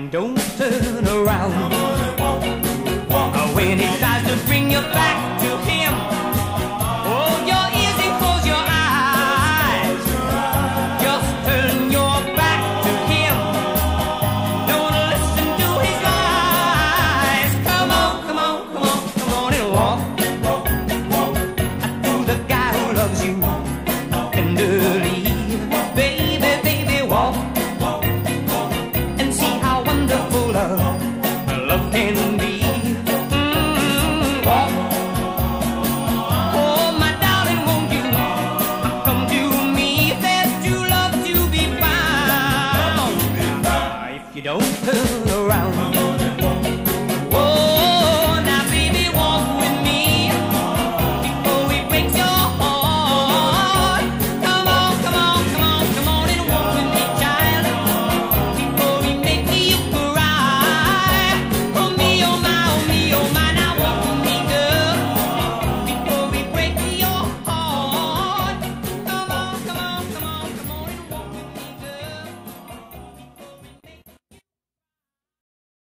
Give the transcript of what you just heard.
and don't turn around. When he tries to bring you back to him, hold your ears and close your eyes. Just turn your back to him. Don't listen to his lies. Come on, come on, come on, come on and walk to the guy who loves you tenderly. Baby, baby, walk and see how wonderful love can be. Walk. Oh, my darling, won't you come to me? There's true love to be found. If you don't turn around.